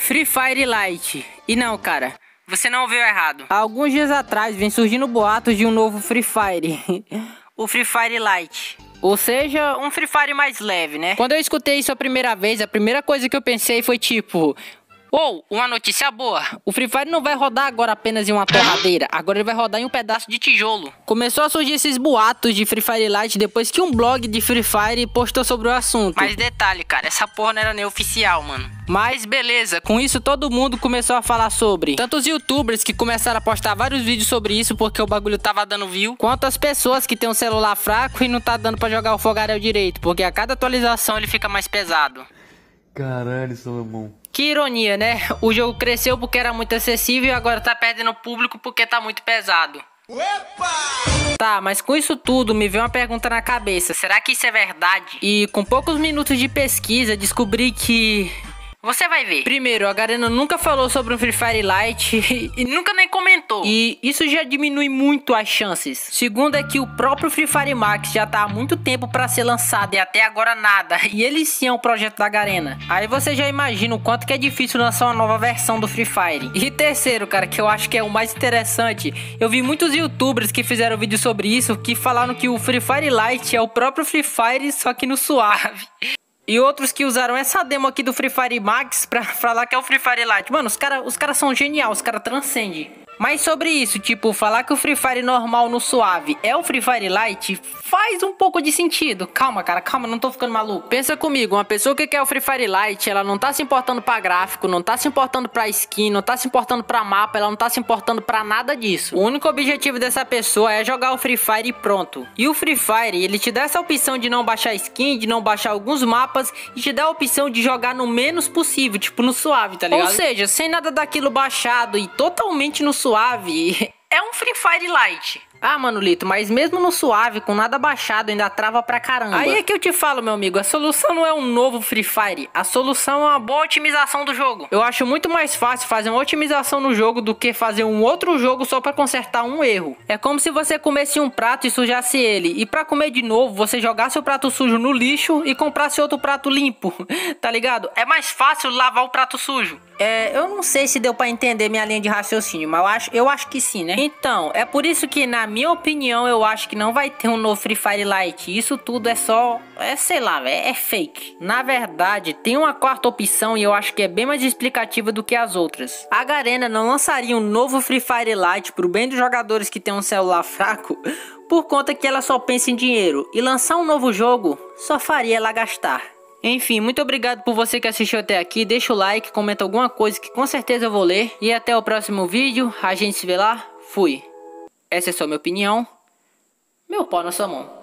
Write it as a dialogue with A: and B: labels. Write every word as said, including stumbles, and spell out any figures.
A: Free Fire Lite. E não, cara, você não ouviu errado. Há alguns dias atrás vem surgindo boatos de um novo Free Fire. O Free Fire Lite. Ou seja, um Free Fire mais leve, né? Quando eu escutei isso a primeira vez, a primeira coisa que eu pensei foi tipo... Ou, oh, uma notícia boa, o Free Fire não vai rodar agora apenas em uma torradeira, agora ele vai rodar em um pedaço de tijolo. Começou a surgir esses boatos de Free Fire Lite depois que um blog de Free Fire postou sobre o assunto. Mas detalhe, cara, essa porra não era nem oficial, mano. Mas beleza, com isso todo mundo começou a falar sobre. Tanto os youtubers que começaram a postar vários vídeos sobre isso porque o bagulho tava dando view, quanto as pessoas que tem um celular fraco e não tá dando pra jogar o fogaréu direito, porque a cada atualização ele fica mais pesado.
B: Caralho, Salomão.
A: Que ironia, né? O jogo cresceu porque era muito acessível e agora tá perdendo público porque tá muito pesado. Opa! Tá, mas com isso tudo me veio uma pergunta na cabeça. Será que isso é verdade? E com poucos minutos de pesquisa descobri que... Você vai ver. Primeiro, a Garena nunca falou sobre um Free Fire Lite e nunca nem comentou. E isso já diminui muito as chances. Segundo é que o próprio Free Fire Max já tá há muito tempo pra ser lançado e até agora nada. E ele sim é um projeto da Garena. Aí você já imagina o quanto que é difícil lançar uma nova versão do Free Fire. E terceiro, cara, que eu acho que é o mais interessante. Eu vi muitos youtubers que fizeram vídeo sobre isso que falaram que o Free Fire Lite é o próprio Free Fire, só que no suave. E outros que usaram essa demo aqui do Free Fire Max pra falar que é o Free Fire Lite. Mano, os caras os cara são geniais, os caras transcendem. Mas sobre isso, tipo, falar que o Free Fire normal no suave é o Free Fire Lite faz um pouco de sentido. Calma, cara, calma, não tô ficando maluco. Pensa comigo, uma pessoa que quer o Free Fire Lite, ela não tá se importando pra gráfico, não tá se importando pra skin, não tá se importando pra mapa, ela não tá se importando pra nada disso. O único objetivo dessa pessoa é jogar o Free Fire e pronto. E o Free Fire, ele te dá essa opção de não baixar skin, de não baixar alguns mapas e te dá a opção de jogar no menos possível, tipo no suave, tá ligado? Ou seja, sem nada daquilo baixado e totalmente no suave. Suave é um Free Fire Lite. Ah, mano, Lito, mas mesmo no suave, com nada baixado, ainda trava pra caramba. Aí é que eu te falo, meu amigo, a solução não é um novo Free Fire. A solução é uma boa otimização do jogo. Eu acho muito mais fácil fazer uma otimização no jogo do que fazer um outro jogo só pra consertar um erro. É como se você comesse um prato e sujasse ele. E pra comer de novo, você jogasse o prato sujo no lixo e comprasse outro prato limpo. Tá ligado? É mais fácil lavar o prato sujo. É, eu não sei se deu pra entender minha linha de raciocínio, mas eu acho, eu acho que sim, né? Então, é por isso que, na minha opinião, eu acho que não vai ter um novo Free Fire Lite. Isso tudo é só, é sei lá, é, é fake. Na verdade, tem uma quarta opção e eu acho que é bem mais explicativa do que as outras. A Garena não lançaria um novo Free Fire Lite pro bem dos jogadores que tem um celular fraco, por conta que ela só pensa em dinheiro. E lançar um novo jogo só faria ela gastar. Enfim, muito obrigado por você que assistiu até aqui. Deixa o like, comenta alguma coisa que com certeza eu vou ler. E até o próximo vídeo. A gente se vê lá. Fui. Essa é só minha opinião. Meu pau na sua mão.